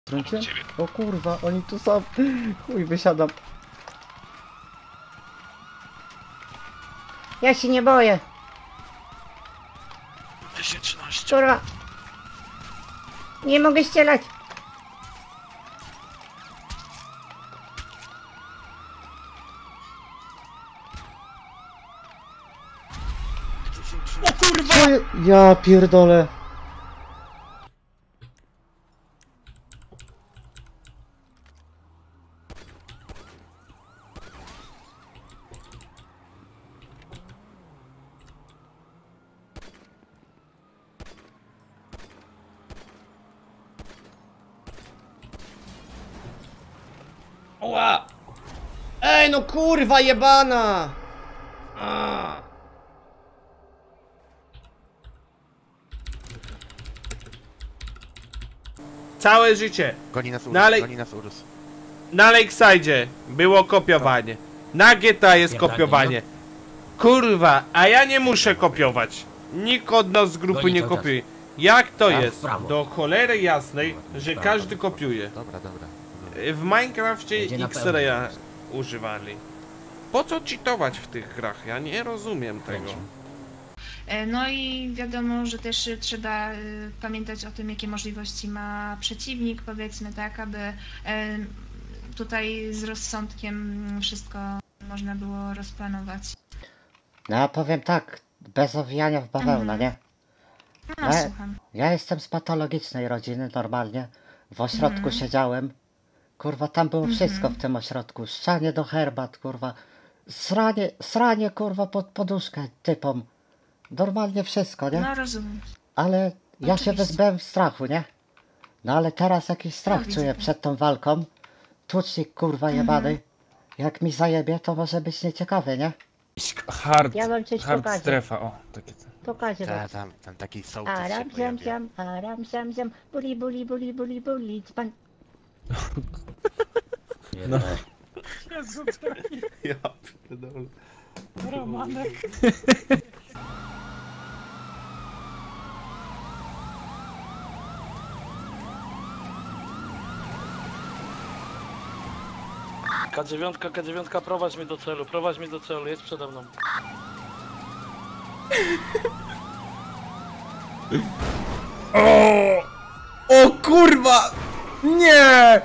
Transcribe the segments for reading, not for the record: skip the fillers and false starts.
Trącie? O kurwa, oni tu są. Chuj, wysiadam. Ja się nie boję. 10-13. Kurwa. Nie mogę strzelać. O kurwa! Ja pierdolę. Oła! Ej, no kurwa jebana! A. Całe życie. Goni nas Urus, Dalej. goni nas Urus. Na Lakeside było kopiowanie. Na GTA jest kopiowanie. Kurwa, a ja nie muszę kopiować. Nikt od nas z grupy nie kopiuje. Jak to jest? Do cholery jasnej, że każdy kopiuje. Dobra, dobra. W Minecrafcie X-Raya używali. Po co cheatować w tych grach? Ja nie rozumiem tego. No i wiadomo, że też trzeba pamiętać o tym, jakie możliwości ma przeciwnik, powiedzmy tak, aby tutaj z rozsądkiem wszystko można było rozplanować. No ja powiem tak, bez owijania w bawełnę, nie? No, Ja, słucham. ja jestem z patologicznej rodziny, normalnie. W ośrodku siedziałem. Kurwa, tam było wszystko w tym ośrodku. Ścianie do herbat, kurwa. Sranie, kurwa, pod poduszkę typom. Normalnie wszystko, nie? No rozumiem. Ale ja się Oczywiście. wyzbyłem strachu, nie? No ale teraz jakiś strach widzę czuję to. przed tą walką. Tucznik, kurwa, jebany. Jak mi zajebie, to może być nieciekawe, nie? Hard, Ja wam coś hard pokażę. strefa, o, takie co. Pokażę wam. Tam taki sołtys się Aram, ziam, pojawia. ziam, aram, ziam, ziam, buli, buli, buli, buli, buli, dzban. No. Ja pierdolę. K9, prowadź mnie do celu, jest przede mną. O kurwa! Nie!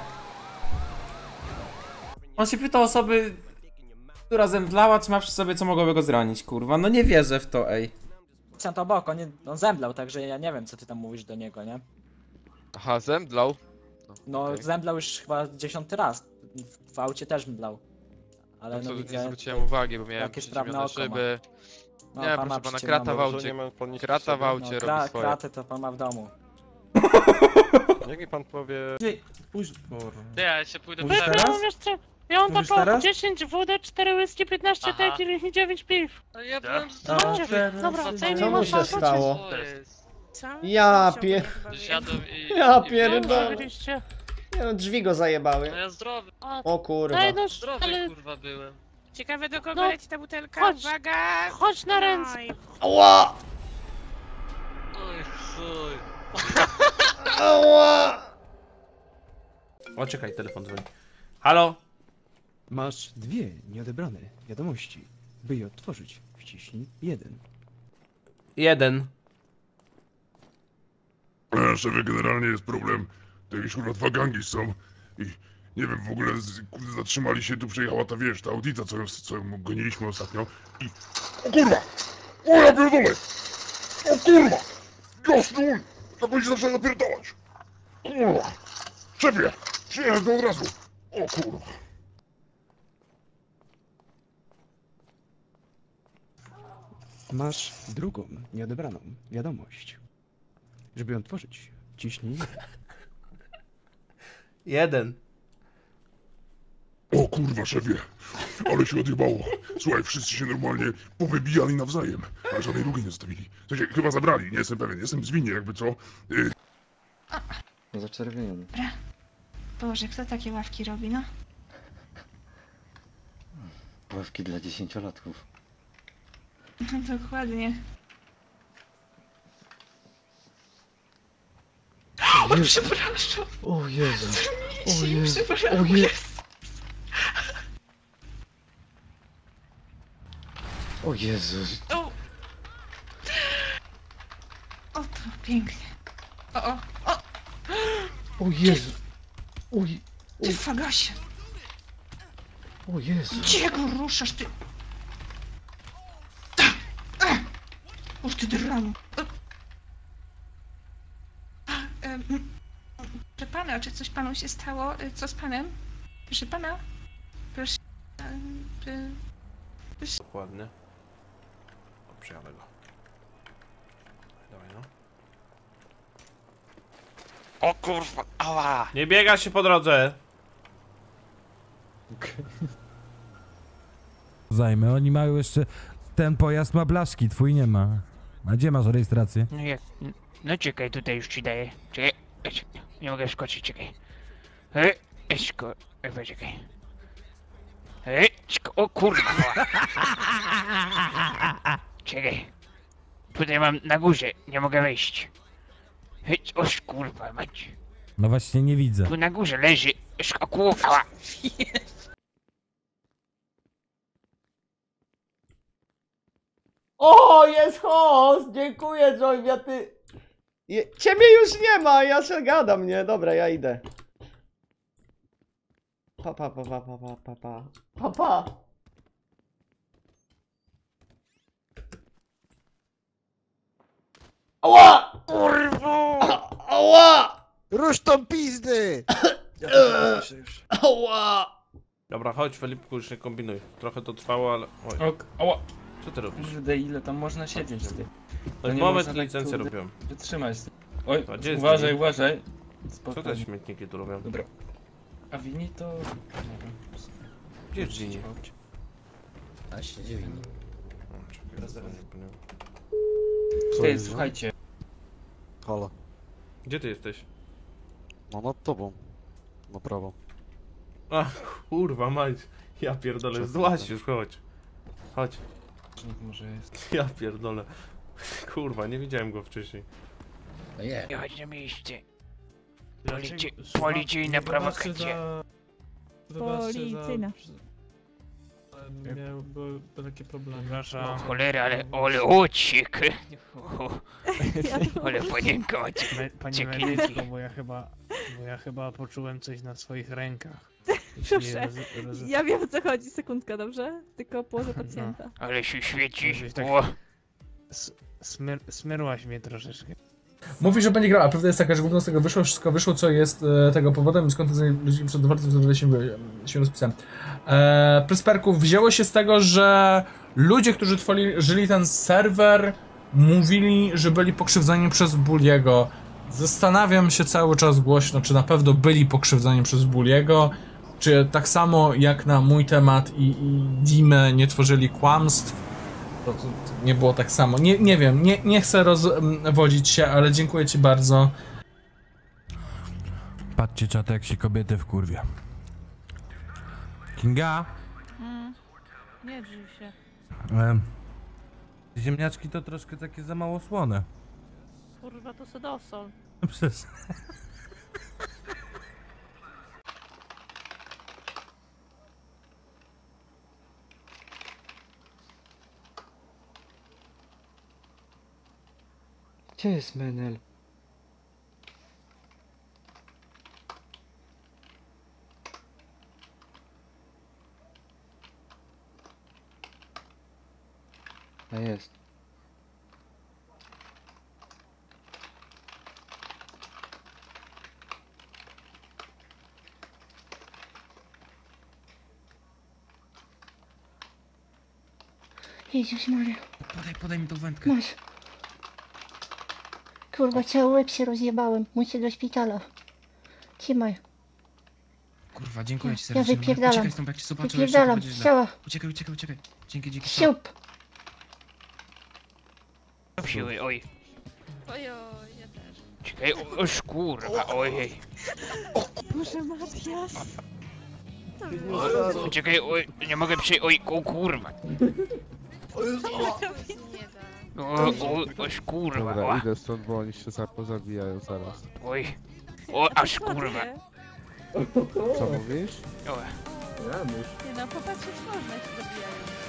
On się pyta osoby, która zemdlała, czy ma przy sobie, co mogłoby go zranić, kurwa. No nie wierzę w to, ej. To obok, on zemdlał, także ja nie wiem, co ty tam mówisz do niego, nie? Aha, zemdlał. No, Okej. zemdlał już chyba 10 raz. W aucie też mdlał. Ale no Nie widzę... zwróciłem uwagi, bo miałem jakie sprawne przyciemnione oko ma. szyby. No, Nie, pan proszę ma pana, przyciemną krata w wyobraźnię. aucie. Nie ma pan nic Krata w przeciwko. aucie robi swoje. Kraty to pan ma w domu. Niech mi pan powie... Pójdź, kurwa. Ja się pójdę Mówisz przerwać. teraz? Ja mam Mówisz taką teraz? 10 wódę, 4 whisky, 15 Aha. te 99 piw. No ja byłem Dobra, zajmij Co mu się stało? Co jest? Ja pier... Zjadłem i... Ja i- pierdolę. Oczywiście. Nie no, drzwi go zajebały. No ja zdrowy, O kurwa. Daj no, zdrowy ale kurwa byłem. ciekawe do kogo No, leci ta butelka. chodź. Uwaga! Chodź na ręce. Ała! Oj, chuj. Ała! O, czekaj, telefon dzwoni. Halo? Masz dwie nieodebrane wiadomości. By je otworzyć, wciśnij 1. 1. Szefie, generalnie jest problem. To jakieś kurwa 2 gangi są i nie wiem, w ogóle kurde, zatrzymali się, tu przejechała ta wiesz, ta Audita, co ją goniliśmy ostatnio i... O kurwa! O ja pierdolę! O kurwa! Jasny! Tak będzie zaczęła napierdalać! Kurwa! Szefie! Przyjeżdżam od razu! O kurwa! Masz drugą nieodebraną wiadomość. Żeby ją otworzyć, wciśnij 1. 1. O kurwa, szefie! Ale się odjebało. Słuchaj, wszyscy się normalnie powybijali nawzajem, ale żadnej drugiej nie zostawili. W sensie, chyba zabrali, nie jestem pewien, jestem zwinny jakby co. Zaczerwieniony. Boże, kto takie ławki robi, no? Ławki dla 10-latków. Dokładnie. O, przepraszam. O Jezu. O Jezu. Jezu. Przepraszam. O Jezu. O Jezus. O, to pięknie. O. O Jezu. Oj. Ty fagasie. O Jezu. Gdzie go ruszasz, ty? Uż ty dramu. Proszę pana, czy coś panu się stało? Co z panem? Proszę pana? Proszę... Dokładnie. Przyjadę go. Dawaj no. O kurwa, ała! Nie biega się po drodze! Zajmę, oni mają jeszcze... Ten pojazd ma blaszki, twój nie ma. A gdzie masz rejestrację? No jak? No czekaj, tutaj już ci daję. Czekaj. Nie mogę wskoczyć, czekaj. Czekaj. O kurwa. Czekaj. Tutaj mam na górze, nie mogę wejść. Oż kurwa mać. No właśnie nie widzę. Tu na górze leży. O kurwa. O, jest host! Dziękuję, Joy, ty... Ciebie już nie ma, ja się gadam, nie? Dobra, ja idę. Pa. Ała! Kurwa! Ała! Rusz tą pizdy! Ała! Dobra, chodź Filipku, już nie kombinuj. Trochę to trwało, ale... Oj, Ała. co ty robisz? Kurde, ile tam można siedzieć? No nie moment, można tak, licencję kurde, robią. Wytrzymać. Oj, A gdzie jest uważaj, Wini? uważaj. Co Spokojnie. te śmietniki tu robią? Dobra. A Wini to... Nie wiem. Gdzie jest Wini? A siedzi Wini. O, czekaj, zapomniałem. Ty, słuchajcie. Halo. Gdzie ty jesteś? No nad tobą. Na prawo. A, kurwa mać. Ja pierdolę, złaź już, chodź. Chodź. Może jest. Ja pierdolę. Kurwa, nie widziałem go wcześniej. Nie chodź na miejsce. Policyjna prowokacja. Policyjna. Miałem takie problemy. O cholera, ale ociek. Ale panienka Panie medyczko, bo ja chyba poczułem coś na swoich rękach. Proszę, ja wiem o co chodzi, sekundka, dobrze? Tylko położę pacjenta. Ale się świeci. Tak, smyrłaś mnie troszeczkę. Mówi, że będzie grał, a prawda jest taka, że główno z tego wyszło, wszystko wyszło, co jest tego powodem, skąd ludzi przed otwartym się rozpisałem. Prysperków wzięło się z tego, że ludzie, którzy żyli ten serwer, mówili, że byli pokrzywdzeni przez Bulliego. Zastanawiam się cały czas głośno, czy na pewno byli pokrzywdzeni przez Bulliego, czy tak samo jak na mój temat i Dimę nie tworzyli kłamstw. To nie było tak samo. Nie wiem, nie chcę rozwodzić się, ale dziękuję ci bardzo. Patrzcie czat, jak się kobiety wkurwia. Kinga? Nie drzyj się. Ziemniaczki to troszkę takie za mało słone. Kurwa, to sedosol. Przez... Gdzie jest Menel? A jest. Jezus Maria. Podaj mi tą wędkę. Masz. Kurwa, cały łeb się rozjebałem. Muszę do szpitala. Trzymaj. Kurwa, dziękuję ci Ja serdecznie. wypierdalam. Uciekaj stąd, jak cię zobaczę, Wypierdalam, strzała. Uciekaj. Dzięki. Siup. Siły, oj. Ojoj, ja też. Czekaj, oż kurwa, ojej. Boże, Matias. Czekaj, oj, nie mogę oj, o kurwa. Oż kurwa, Dobra, idę stąd, bo oni się pozabijają zaraz. oj. O, aż kurwa. Co mówisz? O. Nie no, popatrzeć można, jak się zabijają.